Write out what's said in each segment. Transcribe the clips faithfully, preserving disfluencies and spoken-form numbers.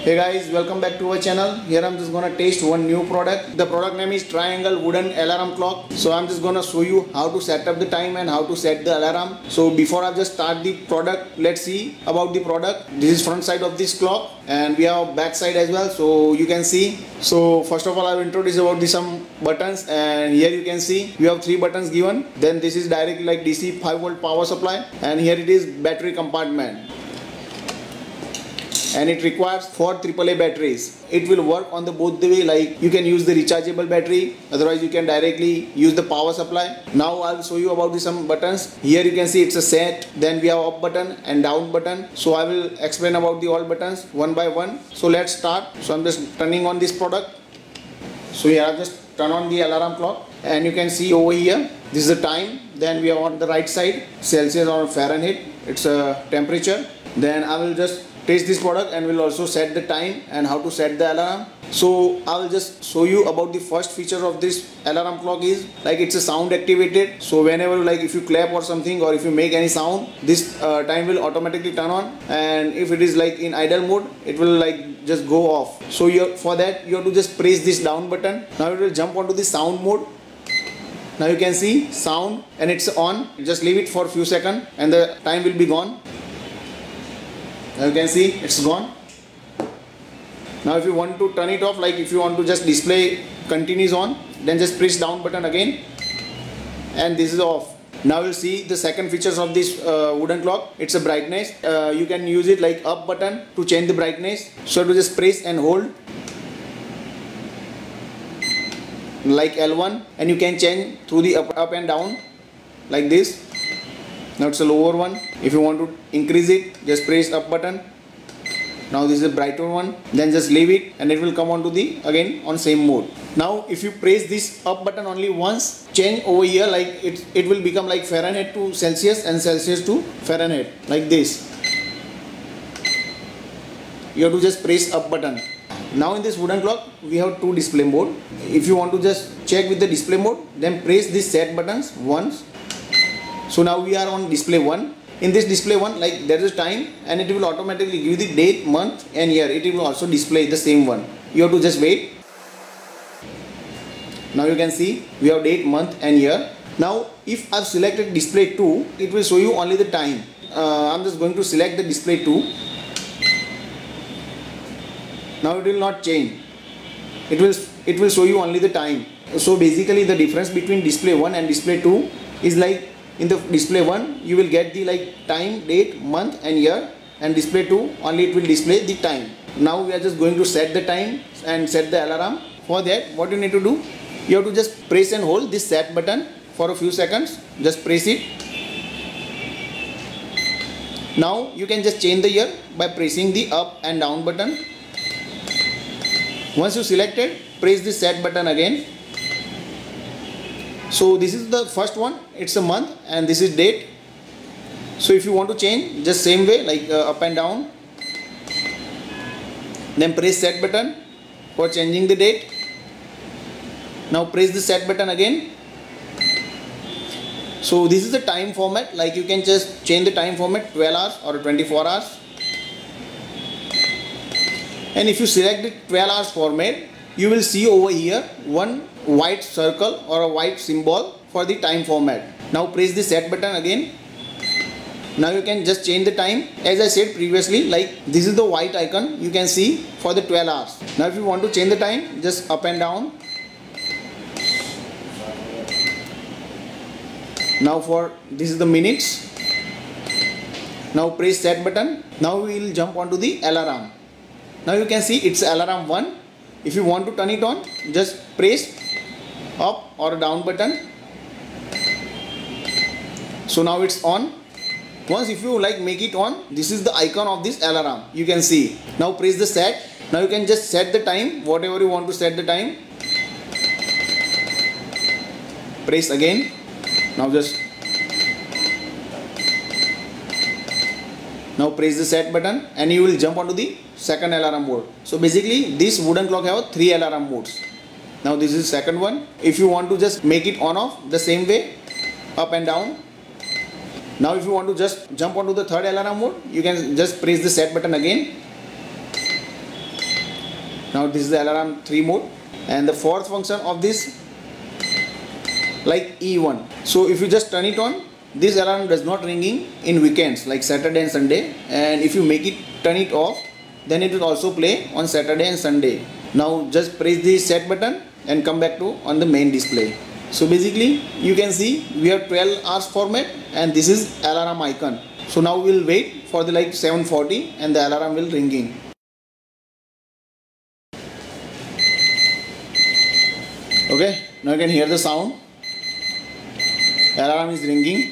Hey guys, welcome back to our channel. Here I'm just gonna taste one new product. The product name is Triangle Wooden Alarm Clock. So I'm just gonna show you how to set up the time and how to set the alarm. So before I just start the product, let's see about the product. This is front side of this clock and we have back side as well, so you can see. So first of all, I will introduce about the some buttons, and here you can see we have three buttons given. Then this is directly like D C five volt power supply, and here it is battery compartment. And it requires four triple A batteries. It will work on the both the way, like you can use the rechargeable battery, otherwise you can directly use the power supply. Now I'll show you about the some buttons. Here you can see it's a set, then we have up button and down button. So I will explain about the all buttons one by one. So let's start. So I'm just turning on this product. So here I just turn on the alarm clock, and you can see over here this is the time. Then we are on the right side Celsius or Fahrenheit, it's a temperature. Then I will just taste this product and will also set the time and how to set the alarm. So I will just show you about the first feature of this alarm clock is like it's a sound activated. So whenever like if you clap or something, or if you make any sound, this uh, time will automatically turn on, and if it is like in idle mode, it will like just go off. So you for that you have to just press this down button. Now it will jump onto the sound mode. Now you can see sound and it's on. Just leave it for a few seconds and the time will be gone. Now you can see it's gone. Now if you want to turn it off, like if you want to just display continues on, then just press down button again and this is off. Now you'll see the second features of this uh, wooden clock. It's a brightness. Uh, you can use it like up button to change the brightness. So to just press and hold like L one, and you can change through the up, up and down like this. Now it's a lower one. If you want to increase it, just press up button. Now this is a brighter one, then just leave it and it will come on to the again on same mode. Now if you press this up button only once, change over here, like it, it will become like Fahrenheit to Celsius and Celsius to Fahrenheit like this. You have to just press up button. Now in this wooden clock we have two display mode. If you want to just check with the display mode, then press this set buttons once. So now we are on display one. In this display one, like there is time and it will automatically give the date, month and year. It will also display the same one. You have to just wait. Now you can see we have date, month and year. Now if I've selected display two, it will show you only the time. Uh, I'm just going to select the display two. Now it will not change. It will, it will show you only the time. So basically the difference between display one and display two is like in the display one you will get the like time, date, month and year, and display two only it will display the time. Now we are just going to set the time and set the alarm. For that what you need to do, you have to just press and hold this set button for a few seconds. Just press it. Now you can just change the year by pressing the up and down button. Once you selected, press the set button again. So this is the first one, it's a month, and this is date. So if you want to change, just same way, like uh, up and down, then press set button for changing the date. Now press the set button again. So this is the time format, like you can just change the time format twelve hours or twenty-four hours. And if you select the twelve hours format, you will see over here one white circle or a white symbol for the time format. Now press the set button again. Now you can just change the time. As I said previously, like this is the white icon you can see for the twelve hours. Now if you want to change the time, just up and down. Now for this is the minutes. Now press set button. Now we will jump onto the alarm. Now you can see it's alarm one. If you want to turn it on, just press up or down button. So now it's on. Once if you like make it on, this is the icon of this alarm you can see. Now press the set. Now you can just set the time, whatever you want to set the time. Press again. Now just now press the set button and you will jump onto the second alarm mode. So basically this wooden clock have three alarm modes. Now this is second one. If you want to just make it on off the same way, up and down. Now if you want to just jump onto the third alarm mode, you can just press the set button again. Now this is the alarm three mode, and the fourth function of this, like E one. So if you just turn it on, this alarm does not ringing in weekends like Saturday and Sunday, and if you make it turn it off, then it will also play on Saturday and Sunday. Now just press the set button and come back to on the main display. So basically you can see we have twelve hours format, and this is alarm icon. So now we will wait for the like seven forty and the alarm will ringing. Okay, now you can hear the sound. Alarm is ringing.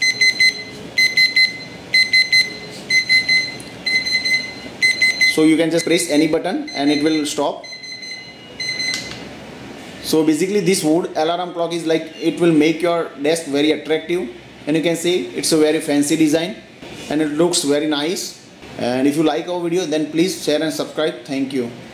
So you can just press any button and it will stop. So basically this wood alarm clock is like, it will make your desk very attractive, and you can see it's a very fancy design and it looks very nice. And if you like our video, then please share and subscribe. Thank you.